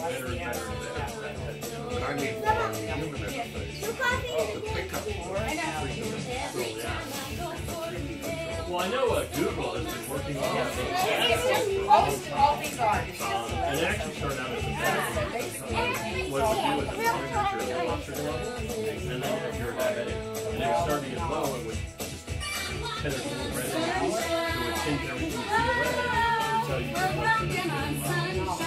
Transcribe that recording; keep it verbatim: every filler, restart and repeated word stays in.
better and better and better. But I need more human interface. The pickup. Well, I know uh, Google has been working on that. It's just most all these are. Um, and it actually started out as a bad what to do with the temperature blood sugar level, and then if you're diabetic, and it was starting as low, it would just tell there's a little red, it would tint everything to red, and tell you your blood sugar.